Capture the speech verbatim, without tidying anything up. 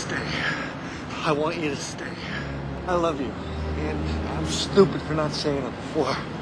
stay. I want you to stay. I love you. And I'm stupid for not saying it before.